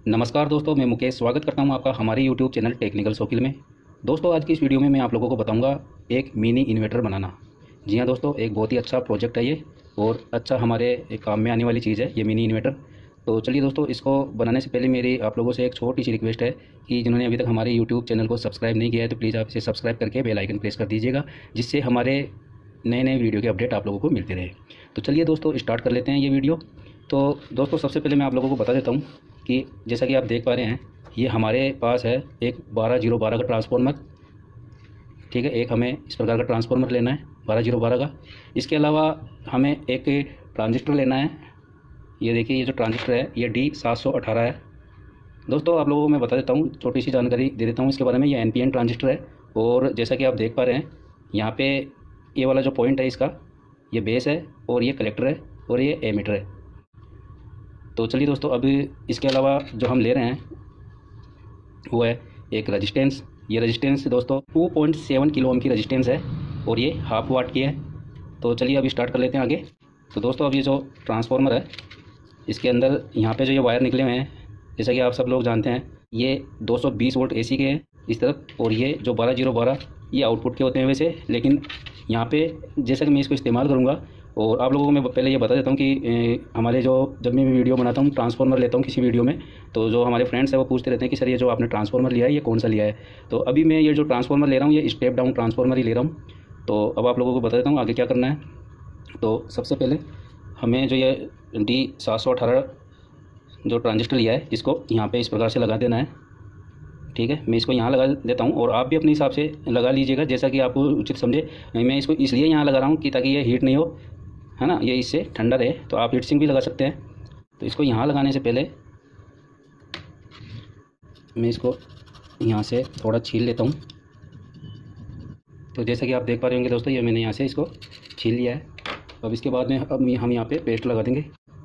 नमस्कार दोस्तों, मैं मुकेश स्वागत करता हूं आपका हमारे YouTube चैनल टेक्निकल शौकील में। दोस्तों, आज की इस वीडियो में मैं आप लोगों को बताऊंगा एक मिनी इन्वर्टर बनाना। जी हां दोस्तों, एक बहुत ही अच्छा प्रोजेक्ट है ये और अच्छा हमारे एक काम में आने वाली चीज़ है ये मिनी इन्वर्टर। तो चलिए दोस्तों, इसको बनाने से पहले मेरी आप लोगों से एक छोटी सी रिक्वेस्ट है कि जिन्होंने अभी तक हमारे यूट्यूब चैनल को सब्सक्राइब नहीं किया है तो प्लीज़ आप इसे सब्सक्राइब करके बेल आइकन प्रेस कर दीजिएगा, जिससे हमारे नए नए वीडियो के अपडेट आप लोगों को मिलते रहे। तो चलिए दोस्तों, स्टार्ट कर लेते हैं ये वीडियो। तो दोस्तों, सबसे पहले मैं आप लोगों को बता देता हूँ कि जैसा कि आप देख पा रहे हैं, ये हमारे पास है एक 12012 का ट्रांसफार्मर। ठीक है, एक हमें इस प्रकार का ट्रांसफार्मर लेना है 12012 का। इसके अलावा हमें एक ट्रांजिस्टर लेना है। ये देखिए, ये जो ट्रांजिस्टर है ये D718 है। दोस्तों, आप लोगों को मैं बता देता हूँ, छोटी सी जानकारी दे देता हूँ इसके बारे में। ये NPN ट्रांजिस्टर है और जैसा कि आप देख पा रहे हैं यहाँ पे ये वाला जो पॉइंट है इसका, ये बेस है और ये कलेक्टर है और ये एमीटर है। तो चलिए दोस्तों, अभी इसके अलावा जो हम ले रहे हैं वो है एक रेजिस्टेंस। ये रेजिस्टेंस दोस्तों 2.7 किलो ओम की रेजिस्टेंस है और ये हाफ वाट की है। तो चलिए अभी स्टार्ट कर लेते हैं आगे। तो दोस्तों, अब ये जो ट्रांसफार्मर है इसके अंदर यहाँ पे जो ये वायर निकले हुए हैं, जैसा कि आप सब लोग जानते हैं, ये 220 वोल्ट AC के हैं इस तरफ, और ये जो 12012 ये आउटपुट के होते हैं वैसे। लेकिन यहाँ पे जैसा कि मैं इसको इस्तेमाल करूँगा, और आप लोगों को मैं पहले ये बता देता हूँ कि हमारे जो जब मैं वीडियो बनाता हूँ, ट्रांसफार्मर लेता हूँ किसी वीडियो में, तो जो हमारे फ्रेंड्स हैं वो पूछते रहते हैं कि सर ये जो आपने ट्रांसफार्मर लिया है ये कौन सा लिया है। तो अभी मैं ये जो ट्रांसफार्मर ले रहा हूँ ये स्टेप डाउन ट्रांसफार्मर ही ले रहा हूँ। तो अब आप लोगों को बता देता हूँ आगे क्या करना है। तो सबसे पहले हमें जो ये D718 जो ट्रांजिस्टर लिया है इसको यहाँ पे इस प्रकार से लगा देना है। ठीक है, मैं इसको यहाँ लगा देता हूँ और आप भी अपने हिसाब से लगा लीजिएगा जैसा कि आपको उचित समझे। मैं इसको इसलिए यहाँ लगा रहा हूँ कि ताकि ये हीट नहीं हो, है ना, ये इससे ठंडा रहे। तो आप हीट सिंक भी लगा सकते हैं। तो इसको यहाँ लगाने से पहले मैं इसको यहाँ से थोड़ा छील लेता हूँ। तो जैसा कि आप देख पा रहे होंगे दोस्तों, ये मैंने यहाँ से इसको छील लिया है। अब इसके बाद में अब हम यहाँ पे पेस्ट लगा देंगे।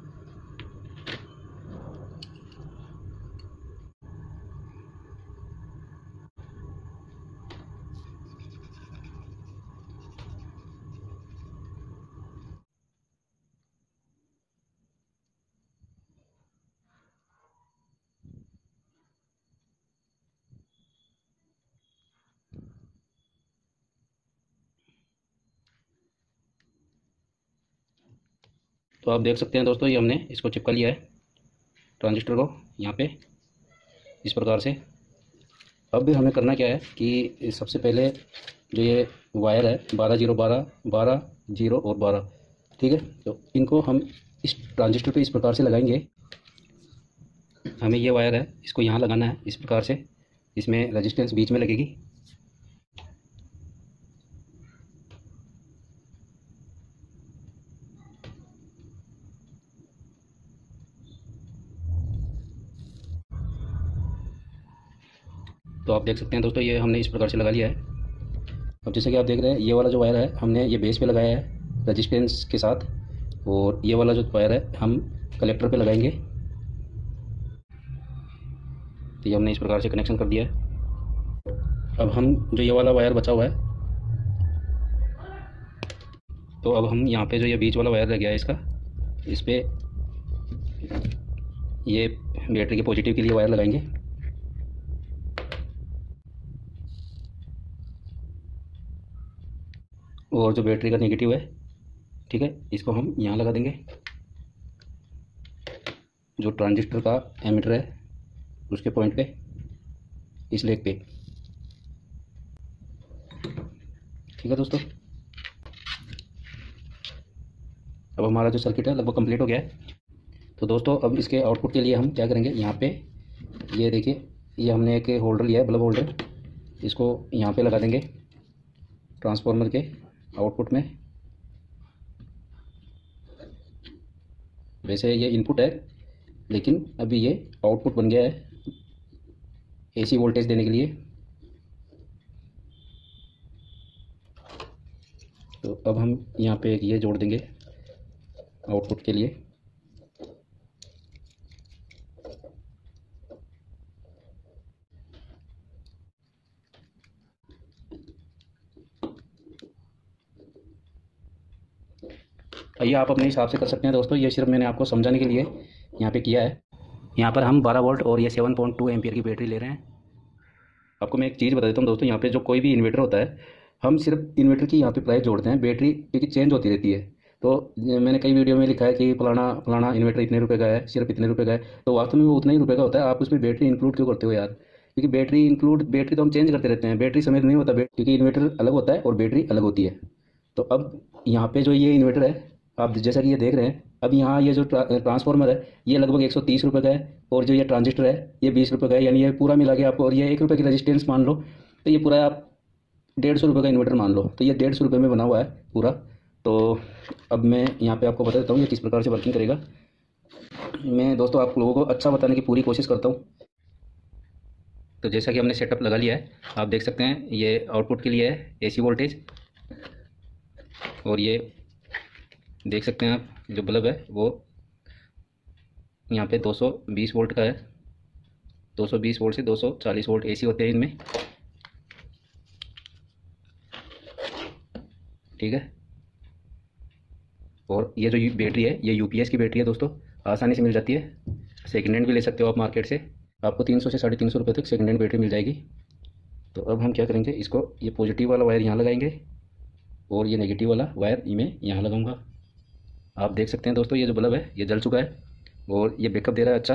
तो आप देख सकते हैं दोस्तों, ये हमने इसको चिपका लिया है ट्रांजिस्टर को यहाँ पे इस प्रकार से। अब भी हमें करना क्या है कि सबसे पहले जो ये वायर है 12 0 12 12 0 और 12, ठीक है, तो इनको हम इस ट्रांजिस्टर पे इस प्रकार से लगाएंगे। हमें ये वायर है इसको यहाँ लगाना है इस प्रकार से, इसमें रेजिस्टेंस बीच में लगेगी। तो आप देख सकते हैं दोस्तों, ये हमने इस प्रकार से लगा लिया है। अब जैसे कि आप देख रहे हैं, ये वाला जो वायर है हमने ये बेस पे लगाया है रेजिस्टेंस के साथ, और ये वाला जो वायर है हम कलेक्टर पे लगाएंगे। तो ये हमने इस प्रकार से कनेक्शन कर दिया है। अब हम जो ये वाला वायर बचा हुआ है, तो अब हम यहाँ पे जो ये बीच वाला वायर रह गया है इसका, इस पे ये बैटरी के पॉजिटिव के लिए वायर लगाएंगे। और जो बैटरी का नेगेटिव है, ठीक है, इसको हम यहाँ लगा देंगे। जो ट्रांजिस्टर का एमीटर है उसके पॉइंट पे, इस लेग पे। ठीक है दोस्तों, अब हमारा जो सर्किट है लगभग कंप्लीट हो गया है। तो दोस्तों, अब इसके आउटपुट के लिए हम क्या करेंगे, यहाँ पे ये देखिए, ये हमने एक होल्डर लिया है, बल्ब होल्डर, इसको यहाँ पे लगा देंगे ट्रांसफार्मर के आउटपुट में। वैसे ये इनपुट है लेकिन अभी ये आउटपुट बन गया है AC वोल्टेज देने के लिए। तो अब हम यहाँ पे एक ये जोड़ देंगे आउटपुट के लिए। ये आप अपने हिसाब से कर सकते हैं दोस्तों, ये सिर्फ मैंने आपको समझाने के लिए यहाँ पे किया है। यहाँ पर हम 12 वोल्ट और ये 7.2 एम्पियर की बैटरी ले रहे हैं। आपको मैं एक चीज़ बता देता हूँ दोस्तों, यहाँ पे जो कोई भी इन्वर्टर होता है, हम सिर्फ इन्वर्टर की यहाँ पे प्राइस जोड़ते हैं, बैटरी क्योंकि चेंज होती रहती है। तो मैंने कई वीडियो में लिखा है कि फलाना फलाना इन्वर्टर इतने रुपए का है, सिर्फ इतने रुपए का है, तो वास्तव में वो उतना ही रुपए का होता है। आप उसमें बैटरी इंक्लूड क्यों करते हो यार? क्योंकि बैटरी तो हम चेंज करते रहते हैं, बैटरी समेत नहीं होता, क्योंकि इन्वर्टर अलग होता है और बैटरी अलग होती है। तो अब यहाँ पे जो ये इन्वर्टर है, आप जैसा कि ये देख रहे हैं, अब यहाँ ये जो ट्रांसफार्मर है ये लगभग 130 रुपये का है, और जो ये ट्रांजिस्टर है ये 20 रुपये का है, यानी ये पूरा मिला के आपको, और ये 1 रुपये की रेजिस्टेंस मान लो, तो ये पूरा आप 150 रुपये का इन्वर्टर मान लो, तो ये 150 रुपये में बना हुआ है पूरा। तो अब मैं यहाँ पे आपको बता देता हूँ ये किस प्रकार से वर्किंग करेगा। मैं दोस्तों आप लोगों को अच्छा बताने की पूरी कोशिश करता हूँ। तो जैसा कि हमने सेटअप लगा लिया है, आप देख सकते हैं ये आउटपुट के लिए है AC वोल्टेज, और ये देख सकते हैं आप जो बल्ब है वो यहाँ पे 220 वोल्ट का है। 220 वोल्ट से 240 वोल्ट AC होते हैं इनमें, ठीक है। और ये जो बैटरी है ये UPS की बैटरी है दोस्तों, आसानी से मिल जाती है, सेकेंड हैंड भी ले सकते हो आप मार्केट से, आपको 300 से 350 रुपये तक सेकेंड हैंड बैटरी मिल जाएगी। तो अब हम क्या करेंगे, इसको ये पॉजिटिव वाला वायर यहाँ लगाएंगे और ये नेगेटिव वाला वायर मैं यहाँ लगाऊंगा। आप देख सकते हैं दोस्तों ये जो बल्ब है ये जल चुका है और ये बैकअप दे रहा है अच्छा,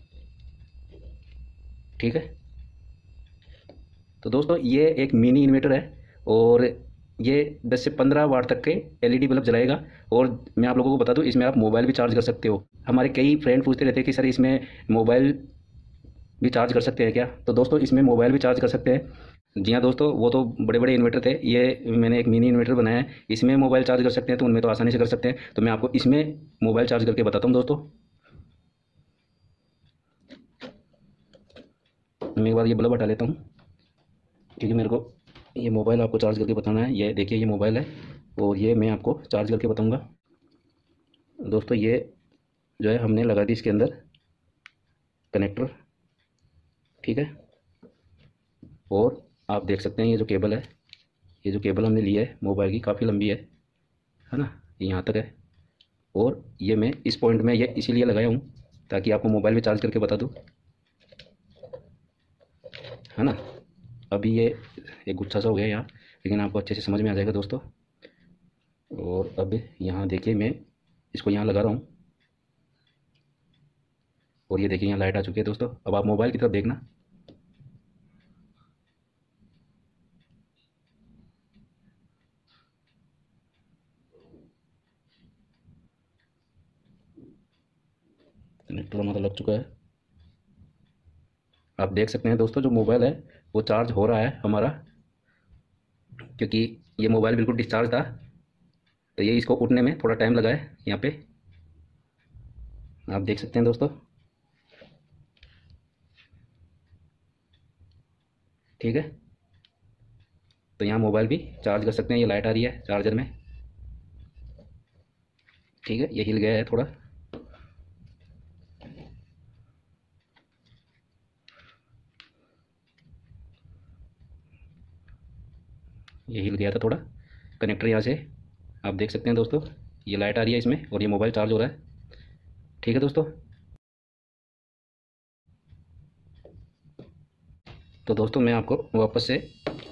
ठीक है। तो दोस्तों ये एक मिनी इन्वर्टर है और ये 10 से 15 वाट तक के LED बल्ब जलाएगा। और मैं आप लोगों को बता दूं इसमें आप मोबाइल भी चार्ज कर सकते हो। हमारे कई फ्रेंड पूछते रहते हैं कि सर इसमें मोबाइल भी चार्ज कर सकते हैं क्या? तो दोस्तों इसमें मोबाइल भी चार्ज कर सकते हैं। जी हाँ दोस्तों, वो तो बड़े बड़े इन्वर्टर थे, ये मैंने एक मिनी इन्वर्टर बनाया है, इसमें मोबाइल चार्ज कर सकते हैं, तो उनमें तो आसानी से कर सकते हैं। तो मैं आपको इसमें मोबाइल चार्ज करके बताता हूँ दोस्तों। मैं एक बार ये बल्ब हटा लेता हूँ क्योंकि मेरे को ये मोबाइल आपको चार्ज करके बताना है। ये देखिए ये मोबाइल है और ये मैं आपको चार्ज करके बताऊँगा दोस्तों। ये जो है हमने लगा दी इसके अंदर कनेक्टर, ठीक है। और आप देख सकते हैं ये जो केबल है, ये जो केबल हमने ली है मोबाइल की काफ़ी लंबी है ना, ये यहाँ तक है। और ये मैं इस पॉइंट में ये इसीलिए लगाया हूँ ताकि आपको मोबाइल भी चार्ज करके बता दूँ, है ना। अभी ये एक गुच्छा सा हो गया यहाँ, लेकिन आपको अच्छे से समझ में आ जाएगा दोस्तों। और अब यहाँ देखिए मैं इसको यहाँ लगा रहा हूँ और ये देखिए यहाँ लाइट आ चुकी है दोस्तों। अब आप मोबाइल की तरफ देखना, कनेक्टर हमारा लग चुका है। आप देख सकते हैं दोस्तों जो मोबाइल है वो चार्ज हो रहा है हमारा, क्योंकि ये मोबाइल बिल्कुल डिस्चार्ज था, तो ये इसको उठने में थोड़ा टाइम लगा है यहाँ पे, आप देख सकते हैं दोस्तों, ठीक है। तो यहाँ मोबाइल भी चार्ज कर सकते हैं, ये लाइट आ रही है चार्जर में, ठीक है। ये हिल गया है थोड़ा, ये हिल गया था थोड़ा कनेक्टर यहाँ से। आप देख सकते हैं दोस्तों ये लाइट आ रही है इसमें और ये मोबाइल चार्ज हो रहा है, ठीक है दोस्तों। तो दोस्तों मैं आपको वापस से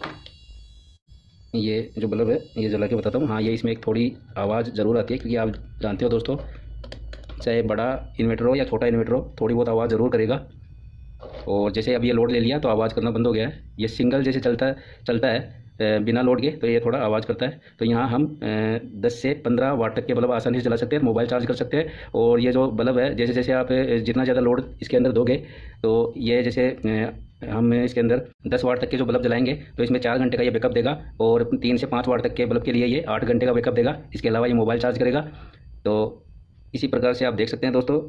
ये जो बल्ब है ये जला के बताता हूँ। हाँ, ये इसमें एक थोड़ी आवाज़ ज़रूर आती है, क्योंकि आप जानते हो दोस्तों चाहे बड़ा इन्वर्टर हो या छोटा इन्वर्टर हो थोड़ी बहुत आवाज़ ज़रूर करेगा। और जैसे अब ये लोड ले लिया तो आवाज़ करना बंद हो गया है। ये सिंगल जैसे चलता है बिना लोड के, तो ये थोड़ा आवाज़ करता है। तो यहाँ हम 10 से 15 वाट तक के बल्ब आसानी से चला सकते हैं, मोबाइल चार्ज कर सकते हैं। और ये जो बल्ब है जैसे जैसे आप जितना ज़्यादा लोड इसके अंदर दोगे, तो ये जैसे हम इसके अंदर 10 वाट तक के जो बल्ब जलाएंगे तो इसमें 4 घंटे का ये बैकअप देगा, और 3 से 5 वाट तक के बल्ब के लिए ये 8 घंटे का बैकअप देगा। इसके अलावा ये मोबाइल चार्ज करेगा। तो इसी प्रकार से आप देख सकते हैं दोस्तों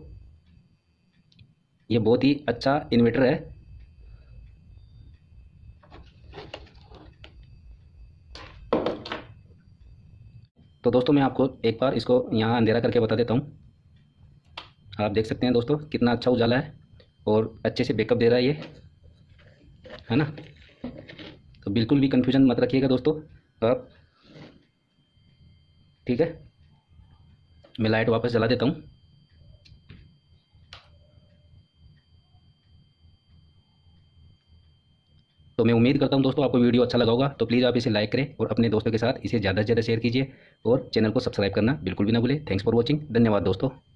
ये बहुत ही अच्छा इन्वर्टर है। तो दोस्तों मैं आपको एक बार इसको यहाँ अंधेरा करके बता देता हूँ। आप देख सकते हैं दोस्तों कितना अच्छा उजाला है और अच्छे से बैकअप दे रहा है ये, है ना। तो बिल्कुल भी कन्फ्यूजन मत रखिएगा दोस्तों आप, ठीक है। मैं लाइट वापस जला देता हूँ। तो मैं उम्मीद करता हूँ दोस्तों आपको वीडियो अच्छा लगा होगा, तो प्लीज़ आप इसे लाइक करें और अपने दोस्तों के साथ इसे ज़्यादा से ज़्यादा शेयर कीजिए और चैनल को सब्सक्राइब करना बिल्कुल भी ना भूलें। थैंक्स फॉर वॉचिंग, धन्यवाद दोस्तों।